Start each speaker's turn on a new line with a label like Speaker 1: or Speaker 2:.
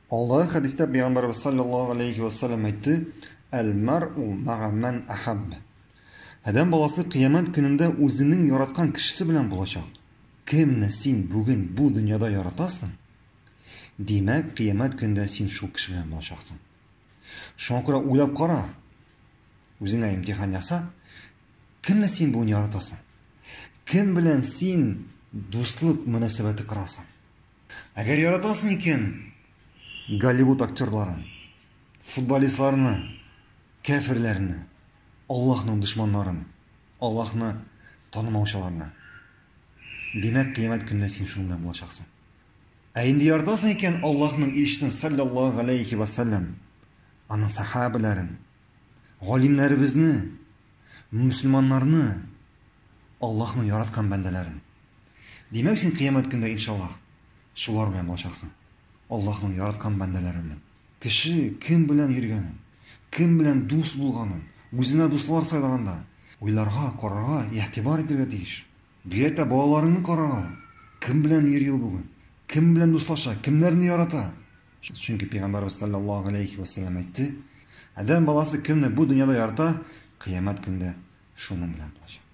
Speaker 1: Allah hadiste Peygamberimiz sallallahu aleyhi ve sellem aytdı. El mer'u ma'a men ahab. Adam balası kıyamet gününde özünün yaratkan kişisi bilen bulacak. Kimni sen bugün bu dünyada yaratasın? Demek kıyamet gününde sen şu kişi bilen bulacaksın. Şuna göre uylap kara. Özüne imtihan yasa. Kimni sen bugün yaratasın? Kim bilen sen dostluk münasebeti kırasın? Eğer yaratasın iken Голливуд aktörlerin, futbolistlerini, kafirlerini, Allah'ın düşmanlarını, Allah'ını tanımavşalarını. Demek kıyamet günde sen şunu bilen bulacaksın. Eğindi yaratasın iken Allah'ın ilişsin sallallahu aleyhi ve sellem, anın sahabelerin, galimlerimizni, Müslümanlarını, Allah'ın yaratkan bendelerin. Demek sen kıyamet günde inşallah şular bilen bulacaksın. Allah'ın yaratkan bendeleri bilen. Kişi kim bilen yürgenin, kim bilen dost bulganın, özüne dostlar saylaganda, oylarga, kararga, ihtibar edirge deyiş. Bir de bağlarını kararga, kim bilen yürüyül bugün, kim bilen dostlaşa, kimlerini yarata. Çünkü Peygamberimiz sallallahu aleyhi ve sellem aytdı, adam balası kimni bu dünyada yarata, kıyamet günde şunu bilen bulacak.